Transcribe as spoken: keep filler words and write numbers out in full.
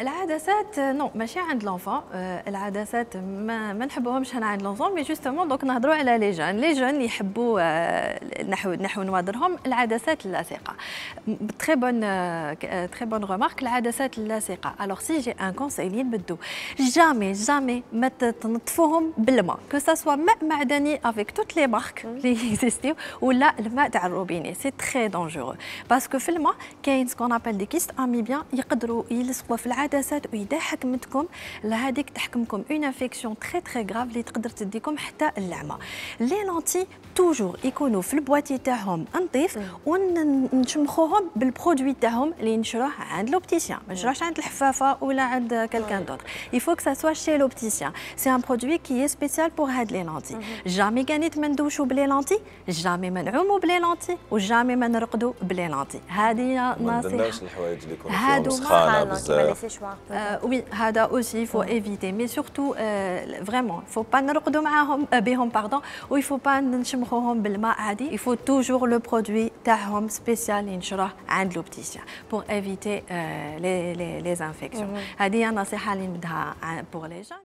العدسات نو ماشي عند لونفون، العدسات ما ما نحبوهمش هنا عند لونفون، مي جوستومون دونك نهضروا على لي جون، لي جون اللي يحبوا نحو نحو نوادرهم العدسات اللاصقه. تري بون تري بون ريمارك العدسات اللاصقه. الوغ سي جي ان كونساي اللي نبدو جامي جامي ما تنظفوهم بالماء، كو سا سوا ماء معدني افيك توت لي مارك اللي اكزيستيو ولا الماء تاع الروبيني، سي تري دونجورو باسكو في الماء كاين سكون ابل دي كيست اميبيان يقدروا يلصقوا في العدسات وإذا حكمتكم لهذيك تحكمكم اون انفيكسيون تري تري غراف اللي تقدر تديكم حتى اللعمه. لي لونتي توجور يكونوا في البواتي تاعهم نظيف ونشمخوهم بالبرودوي تاعهم اللي نشروه عند لوبتيسيان، ما نشروهش عند الحفافه ولا عند كالكان دوتر. يفو كو سا سوا شي لوبتيسيان، سي ان برودوي كي سبيسيال بور هاد لي لونتي. جامي كانيت ما ندوشوا بلي لونتي، جامي ما نعوموا بلي لونتي، وجامي ما نرقدوا بلي لونتي. هذه ما نصيحه. نديروش الحوايج اللي يكونوا فيهم سخانه بزاف. وي هذا اوسي فو ايفيتي، مي سورتو فريمون فو با نرقدوا معاهم بهم باردون، و يفو با نشمخوهم بالماء عادي. يفو توجور لو برودوي تاعهم سبيسيال اللي نشروه عند لوبتيسيان بور ايفيتي لي لي لي انفيكسيون. هذه نصيحه اللي نبدها بور لي جون.